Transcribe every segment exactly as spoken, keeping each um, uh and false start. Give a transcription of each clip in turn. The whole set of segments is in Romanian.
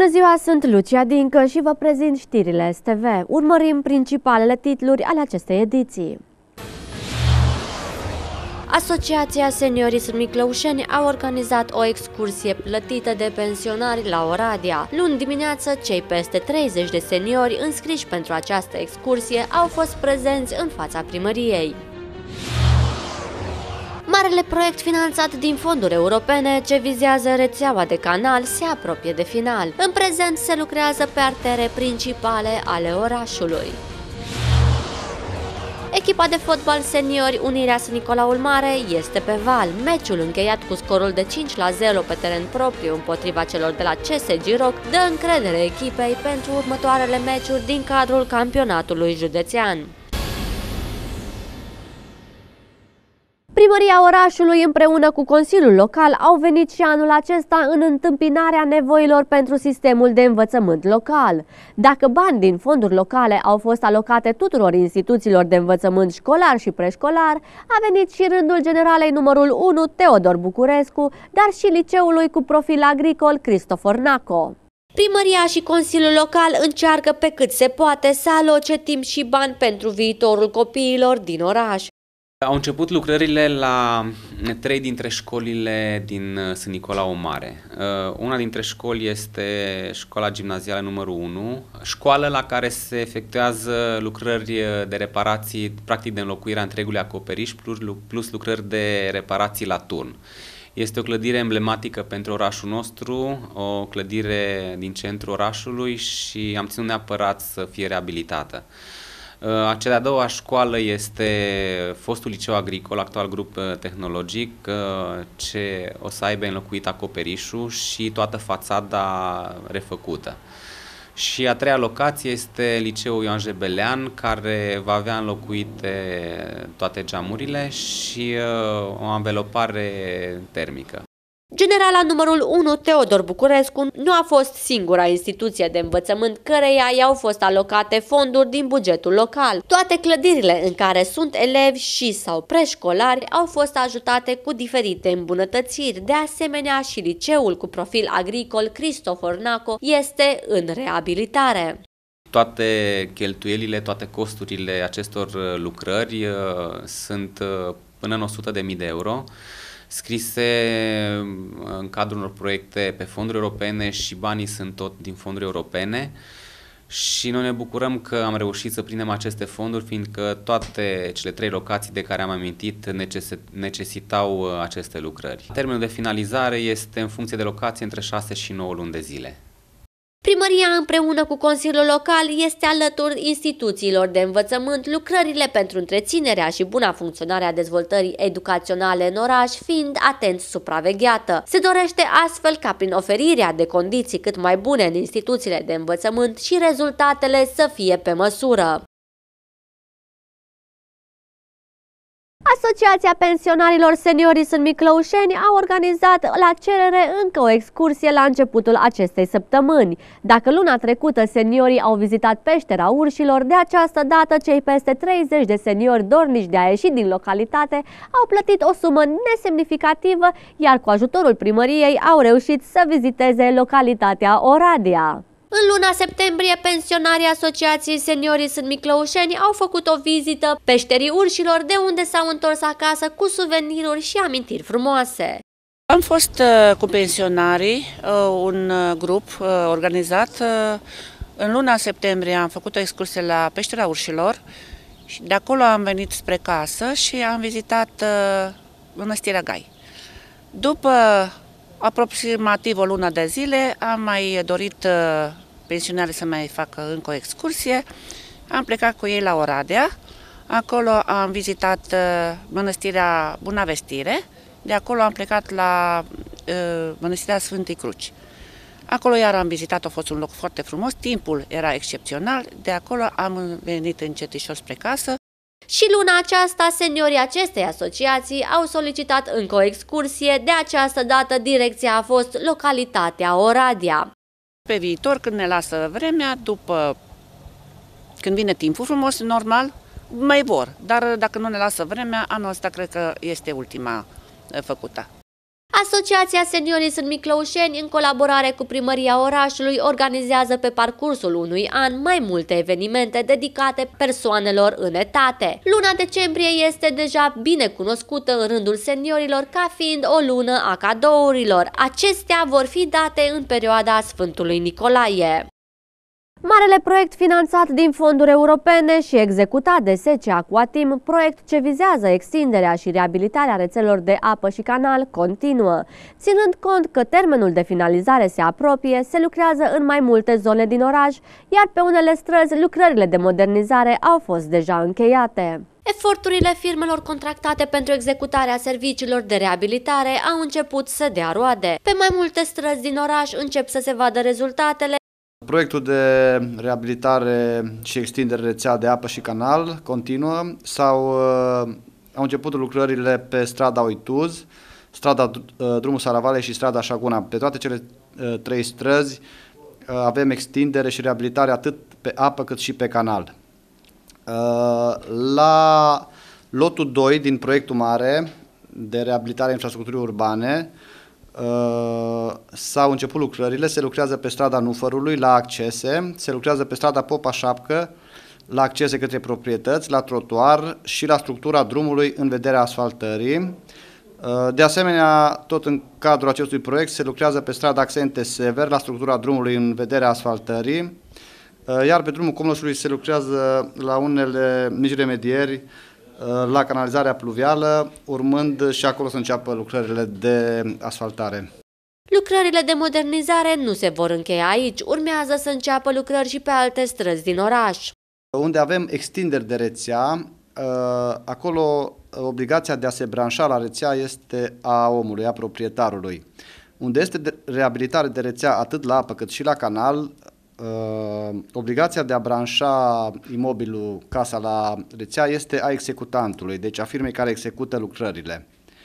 Bună ziua, sunt Lucia Dincă și vă prezint știrile S T V. Urmărim principalele titluri ale acestei ediții. Asociația Seniorii Sânt Miclăușeni a organizat o excursie plătită de pensionari la Oradea. Luni dimineață, cei peste treizeci de seniori înscriși pentru această excursie au fost prezenți în fața primăriei. Marele proiect finanțat din fonduri europene ce vizează rețeaua de canal se apropie de final. În prezent se lucrează pe artere principale ale orașului. Echipa de fotbal seniori Unirea Sânt Nicolaul Mare este pe val. Meciul încheiat cu scorul de cinci la zero pe teren propriu împotriva celor de la C S Giroc dă încredere echipei pentru următoarele meciuri din cadrul campionatului județean. Primăria orașului împreună cu Consiliul Local au venit și anul acesta în întâmpinarea nevoilor pentru sistemul de învățământ local. Dacă bani din fonduri locale au fost alocate tuturor instituțiilor de învățământ școlar și preșcolar, a venit și rândul generalei numărul unu Teodor Bucurescu, dar și liceului cu profil agricol Cristofor Naco. Primăria și Consiliul Local încearcă pe cât se poate să aloce timp și bani pentru viitorul copiilor din oraș. Au început lucrările la trei dintre școlile din Sânt Nicolau Mare. Una dintre școli este școala gimnazială numărul unu, școală la care se efectuează lucrări de reparații, practic de înlocuirea întregului acoperiș, plus lucrări de reparații la turn. Este o clădire emblematică pentru orașul nostru, o clădire din centrul orașului și am ținut neapărat să fie reabilitată. Cea de-a doua școală este fostul liceu agricol, actual grup tehnologic, ce o să aibă înlocuit acoperișul și toată fațada refăcută. Și a treia locație este liceul Ioan Jebelean, care va avea înlocuite toate geamurile și o anvelopare termică. Generala numărul unu Teodor Bucurescu nu a fost singura instituție de învățământ căreia i-au fost alocate fonduri din bugetul local. Toate clădirile în care sunt elevi și sau preșcolari au fost ajutate cu diferite îmbunătățiri. De asemenea, și liceul cu profil agricol Cristofor Naco este în reabilitare. Toate cheltuielile, toate costurile acestor lucrări uh, sunt uh, până în o sută de mii de euro. Scrise în cadrul unor proiecte pe fonduri europene și banii sunt tot din fonduri europene și noi ne bucurăm că am reușit să prindem aceste fonduri, fiindcă toate cele trei locații de care am amintit necesitau aceste lucrări. Termenul de finalizare este în funcție de locație între șase și nouă luni de zile. Primăria împreună cu Consiliul Local este alături instituțiilor de învățământ, lucrările pentru întreținerea și buna funcționare a dezvoltării educaționale în oraș fiind atent supravegheată. Se dorește astfel ca prin oferirea de condiții cât mai bune în instituțiile de învățământ și rezultatele să fie pe măsură. Asociația Pensionarilor Seniorii Sânt Miclăușeni a organizat la cerere încă o excursie la începutul acestei săptămâni. Dacă luna trecută seniorii au vizitat peștera urșilor, de această dată cei peste treizeci de seniori dornici de a ieși din localitate au plătit o sumă nesemnificativă, iar cu ajutorul primăriei au reușit să viziteze localitatea Oradea. În luna septembrie, pensionarii Asociației Seniorii Sânt Miclăușeni au făcut o vizită peșterii urșilor, de unde s-au întors acasă cu suveniruri și amintiri frumoase. Am fost uh, cu pensionarii, uh, un uh, grup uh, organizat. Uh, în luna septembrie am făcut o excursie la peștera urșilor și de acolo am venit spre casă și am vizitat uh, Mănăstirea Gai. După aproximativ o lună de zile am mai dorit uh, pensionarii să mai facă încă o excursie. Am plecat cu ei la Oradea, acolo am vizitat uh, Mănăstirea Bunavestire, de acolo am plecat la uh, Mănăstirea Sfântei Cruci. Acolo iar am vizitat, a fost un loc foarte frumos, timpul era excepțional, de acolo am venit încetișor spre casă. Și luna aceasta, seniorii acestei asociații au solicitat încă o excursie, de această dată direcția a fost localitatea Oradea. Pe viitor, când ne lasă vremea, după când vine timpul frumos, normal, mai vor, dar dacă nu ne lasă vremea, anul ăsta cred că este ultima făcută. Asociația Seniorii Sunt Miclăușeni, în colaborare cu primăria orașului, organizează pe parcursul unui an mai multe evenimente dedicate persoanelor în etate. Luna decembrie este deja bine cunoscută în rândul seniorilor ca fiind o lună a cadourilor. Acestea vor fi date în perioada Sfântului Nicolae. Marele proiect finanțat din fonduri europene și executat de S C Aquatim, proiect ce vizează extinderea și reabilitarea rețelelor de apă și canal, continuă. Ținând cont că termenul de finalizare se apropie, se lucrează în mai multe zone din oraș, iar pe unele străzi lucrările de modernizare au fost deja încheiate. Eforturile firmelor contractate pentru executarea serviciilor de reabilitare au început să dea roade. Pe mai multe străzi din oraș încep să se vadă rezultatele. Proiectul de reabilitare și extindere rețea de apă și canal continuă. S-au, au început lucrările pe strada Oituz, strada Drumul Saravale și strada Șaguna. Pe toate cele trei străzi avem extindere și reabilitare atât pe apă cât și pe canal. La lotul doi din proiectul mare de reabilitare a infrastructurii urbane Uh, s-au început lucrările, se lucrează pe strada Nufărului la accese, se lucrează pe strada Popa Șapcă la accese către proprietăți, la trotuar și la structura drumului în vederea asfaltării. Uh, de asemenea, tot în cadrul acestui proiect se lucrează pe strada Accente Sever la structura drumului în vederea asfaltării, uh, iar pe drumul Comlosului se lucrează la unele mici remedieri la canalizarea pluvială, urmând și acolo să înceapă lucrările de asfaltare. Lucrările de modernizare nu se vor încheia aici, urmează să înceapă lucrări și pe alte străzi din oraș. Unde avem extinderi de rețea, acolo obligația de a se branșa la rețea este a omului, a proprietarului. Unde este reabilitare de rețea atât la apă cât și la canal, Uh, obligația de a branșa imobilul, casa la rețea este a executantului, deci a firmei care execută lucrările.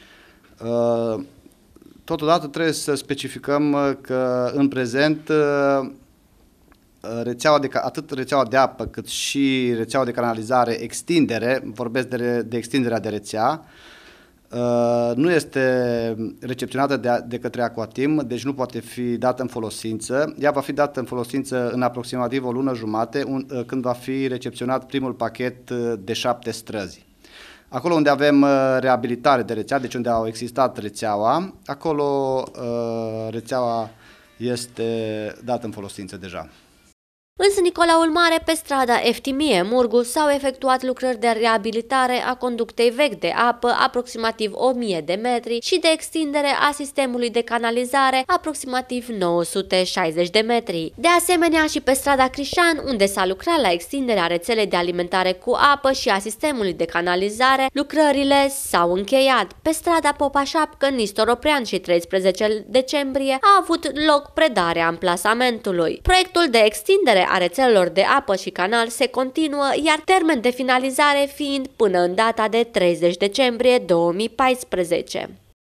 Uh, totodată trebuie să specificăm că în prezent uh, rețeaua de, atât rețeaua de apă cât și rețeaua de canalizare extindere, vorbesc de, de extinderea de rețea, Uh, nu este recepționată de, de către Aquatim, deci nu poate fi dată în folosință. Ea va fi dată în folosință în aproximativ o lună jumate, un, uh, când va fi recepționat primul pachet uh, de șapte străzi. Acolo unde avem uh, reabilitare de rețea, deci unde au existat rețeaua, acolo uh, rețeaua este dată în folosință deja. În Sân Nicolaul Mare, pe strada Eftimie Murgu, s-au efectuat lucrări de reabilitare a conductei vechi de apă, aproximativ o mie de metri, și de extindere a sistemului de canalizare, aproximativ nouă sute șaizeci de metri. De asemenea, și pe strada Crișan, unde s-a lucrat la extinderea rețelei de alimentare cu apă și a sistemului de canalizare, lucrările s-au încheiat. Pe strada Popa Șapcă, Nistor Oprean și treisprezece decembrie a avut loc predarea amplasamentului. Proiectul de extindere a rețelelor de apă și canal se continuă, iar termen de finalizare fiind până în data de treizeci decembrie două mii paisprezece.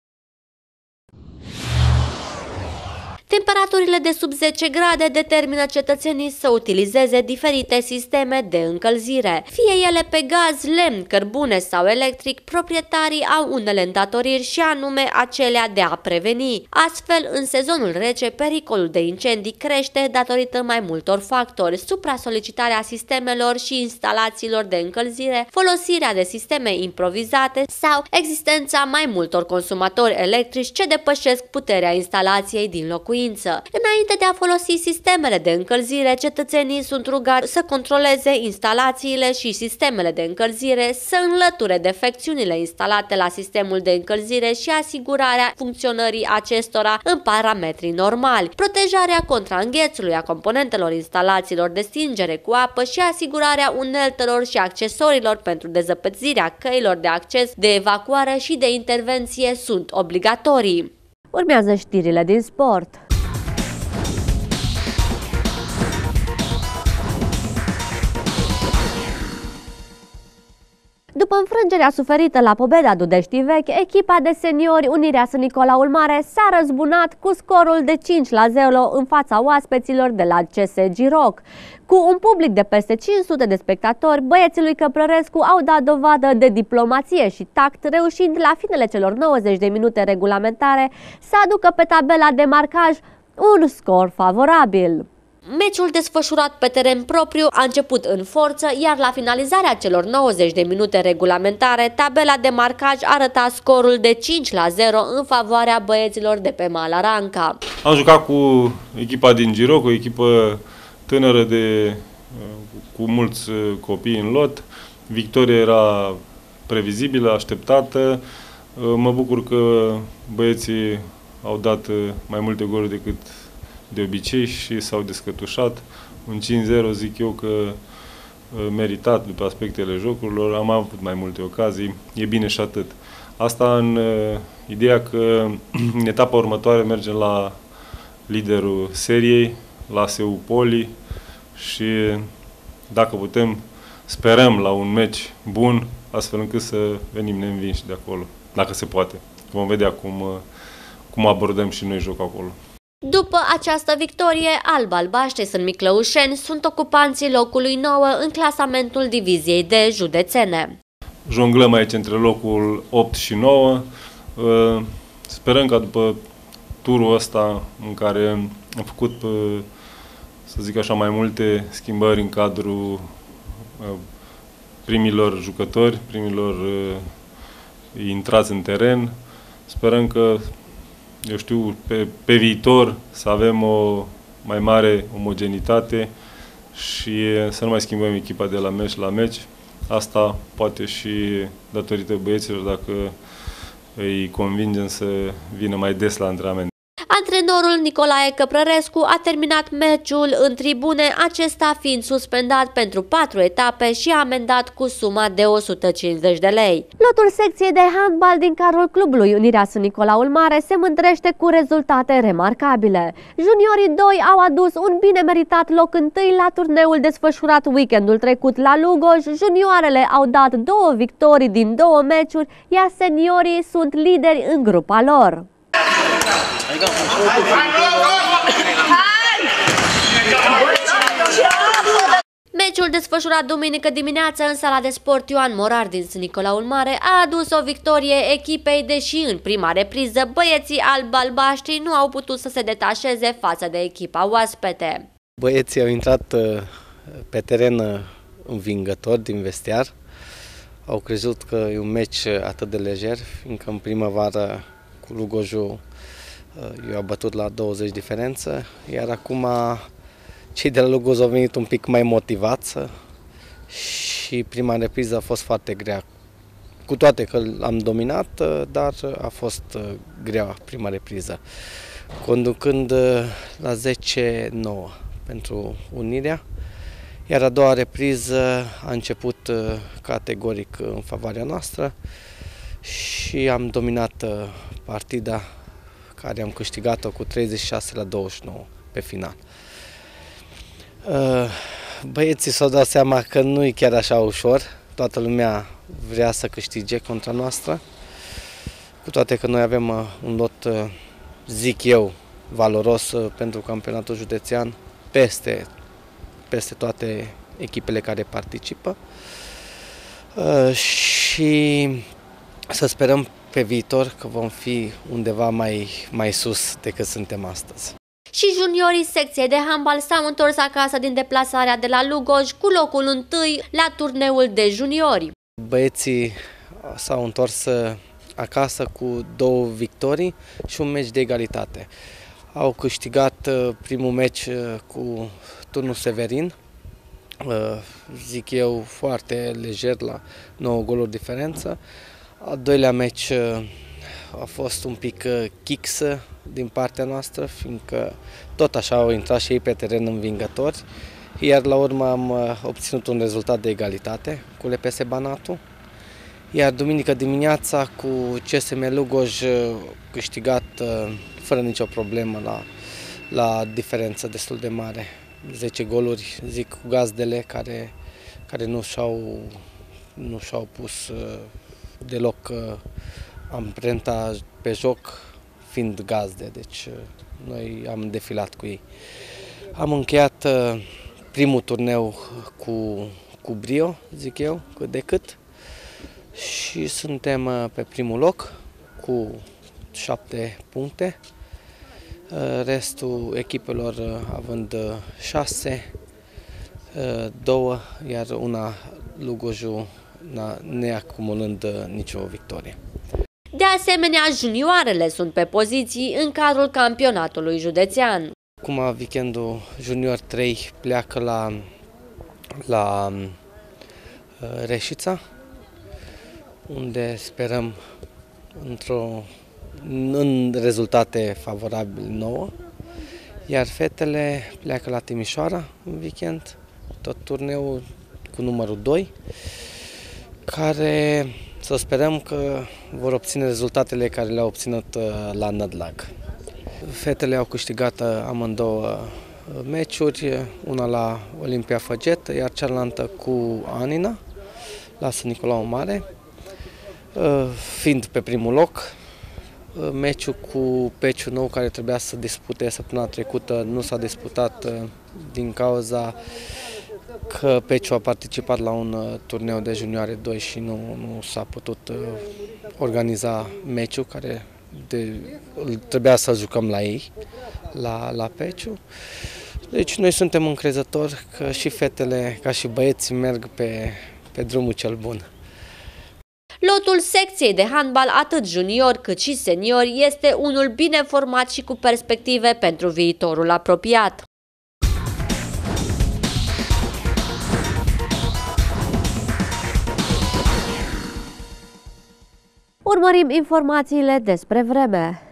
Temperaturile de sub zece grade determină cetățenii să utilizeze diferite sisteme de încălzire. Fie ele pe gaz, lemn, cărbune sau electric, proprietarii au unele îndatoriri și anume acelea de a preveni. Astfel, în sezonul rece, pericolul de incendii crește datorită mai multor factori: supra-solicitarea sistemelor și instalațiilor de încălzire, folosirea de sisteme improvizate sau existența mai multor consumatori electrici ce depășesc puterea instalației din locuință. Înainte de a folosi sistemele de încălzire, cetățenii sunt rugați să controleze instalațiile și sistemele de încălzire, să înlăture defecțiunile instalate la sistemul de încălzire și asigurarea funcționării acestora în parametri normali, protejarea contra înghețului a componentelor instalațiilor de stingere cu apă și asigurarea uneltelor și accesorilor pentru dezăpățirea căilor de acces, de evacuare și de intervenție sunt obligatorii. Urmează știrile din sport. După înfrângerea suferită la Pobeda Dudeștii Vechi, echipa de seniori Unirea Sân Nicolaul Mare s-a răzbunat cu scorul de cinci la zero în fața oaspeților de la C S Giroc. Cu un public de peste cinci sute de spectatori, băieții lui Căprărescu au dat dovadă de diplomație și tact, reușind la finele celor nouăzeci de minute regulamentare să aducă pe tabela de marcaj un scor favorabil. Meciul desfășurat pe teren propriu a început în forță, iar la finalizarea celor nouăzeci de minute regulamentare, tabela de marcaj arăta scorul de cinci la zero în favoarea băieților de pe Mala Ranca. Am jucat cu echipa din Giroc, o echipă tânără de, cu mulți copii în lot. Victoria era previzibilă, așteptată. Mă bucur că băieții au dat mai multe goluri decât de obicei și s-au descătușat. Un cinci zero zic eu că meritat după aspectele jocurilor, am avut mai multe ocazii, e bine și atât. Asta în uh, ideea că în etapa următoare mergem la liderul seriei, la S U Poli și dacă putem, sperăm la un meci bun, astfel încât să venim neînvinși de acolo, dacă se poate. Vom vedea cum, uh, cum abordăm și noi jocul acolo. După această victorie, alb-albaștri Sân Miclăușeni sunt ocupanții locului nouă în clasamentul diviziei de județene. Jonglăm aici între locul opt și nouă. Sperăm ca după turul ăsta în care am făcut, să zic așa, mai multe schimbări în cadrul primilor jucători, primilor intrați în teren, sperăm că eu știu, pe, pe viitor să avem o mai mare omogenitate și să nu mai schimbăm echipa de la meci la meci. Asta poate și datorită băieților, dacă îi convingem să vină mai des la antrenament. Antrenorul Nicolae Căprărescu a terminat meciul în tribune, acesta fiind suspendat pentru patru etape și amendat cu suma de o sută cincizeci de lei. Lotul secției de handbal din cadrul clubului Unirea Sân Nicolaul Mare se mândrește cu rezultate remarcabile. Juniorii doi au adus un bine meritat loc întâi la turneul desfășurat weekendul trecut la Lugoj, junioarele au dat două victorii din două meciuri, iar seniorii sunt lideri în grupa lor. Meciul desfășurat duminică dimineață în sala de sport Ioan Morar din Sân Nicolaul Mare a adus o victorie echipei, deși în prima repriză băieții alb-albaștri nu au putut să se detașeze față de echipa oaspete. Băieții au intrat pe teren învingători din vestiar, au crezut că e un meci atât de lejer, fiindcă în primăvară cu Lugojul eu am bătut la douăzeci diferență, iar acum cei de la Lugoj au venit un pic mai motivați și prima repriză a fost foarte grea. Cu toate că am dominat, dar a fost grea prima repriză, conducând la zece nouă pentru Unirea, iar a doua repriză a început categoric în favoarea noastră și am dominat partida, care am câștigat-o cu treizeci și șase la douăzeci și nouă pe final. Băieții s-au dat seama că nu e chiar așa ușor, toată lumea vrea să câștige contra noastră, cu toate că noi avem un lot, zic eu, valoros pentru campionatul județean peste, peste toate echipele care participă și să sperăm pe viitor că vom fi undeva mai, mai sus decât suntem astăzi. Și juniorii secției de handbal s-au întors acasă din deplasarea de la Lugoj cu locul întâi la turneul de juniori. Băieții s-au întors acasă cu două victorii și un meci de egalitate. Au câștigat primul meci cu turnul Severin, zic eu foarte lejer, la nouă goluri diferență. Al doilea meci a fost un pic chix din partea noastră, fiindcă tot așa au intrat și ei pe teren învingători, iar la urmă am obținut un rezultat de egalitate cu L P S Banatu. Iar duminică dimineața cu C S M Lugoj câștigat fără nicio problemă la, la diferență destul de mare. zece goluri, zic, cu gazdele care, care nu și-au nu și-au pus deloc amprenta pe joc, fiind gazde, deci noi am defilat cu ei. Am încheiat primul turneu cu, cu brio, zic eu, cât de cât, și suntem pe primul loc cu șapte puncte, restul echipelor având șase, două, iar una Lugoju neacumulând nicio victorie. De asemenea, junioarele sunt pe poziții în cadrul campionatului județean. Acum weekendul junior trei pleacă la, la Reșița, unde sperăm într-o, în rezultate favorabile nouă, iar fetele pleacă la Timișoara în weekend, tot turneul cu numărul doi, care să sperăm că vor obține rezultatele care le-au obținut la Nădlag. Fetele au câștigat amândouă meciuri, una la Olimpia Făget, iar cealaltă cu Anina, la Sân Nicolau Mare, fiind pe primul loc. Meciul cu Peciu Nou, care trebuia să dispute săptămâna trecută, nu s-a disputat din cauza că Peciu a participat la un turneu de junioare doi și nu, nu s-a putut organiza meciul care de, trebuia să jucăm la ei, la, la Peciu. Deci noi suntem încrezători că și fetele, ca și băieții, merg pe, pe drumul cel bun. Lotul secției de handbal, atât junior cât și senior, este unul bine format și cu perspective pentru viitorul apropiat. Urmărim informațiile despre vreme.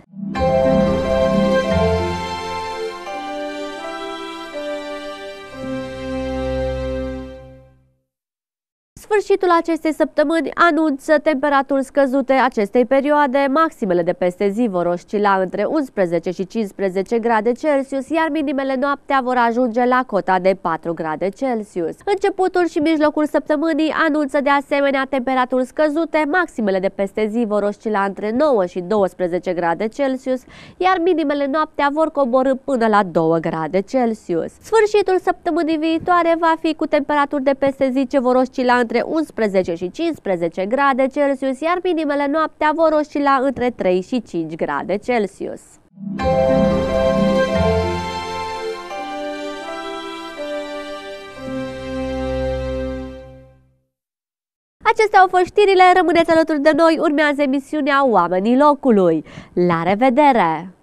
Sfârșitul acestei săptămâni anunță temperaturi scăzute acestei perioade. Maximele de peste zi vor oscila între unsprezece și cincisprezece grade Celsius, iar minimele noaptea vor ajunge la cota de patru grade Celsius. Începutul și mijlocul săptămânii anunță de asemenea temperaturi scăzute. Maximele de peste zi vor oscila între nouă și douăsprezece grade Celsius, iar minimele noaptea vor coborî până la două grade Celsius. Sfârșitul săptămânii viitoare va fi cu temperaturi de peste zi ce vor oscila între unsprezece și cincisprezece grade Celsius, iar minimele noaptea vor oscila între trei și cinci grade Celsius. Acestea au fost știrile, rămâneți alături de noi, urmează emisiunea Oamenii Locului. La revedere!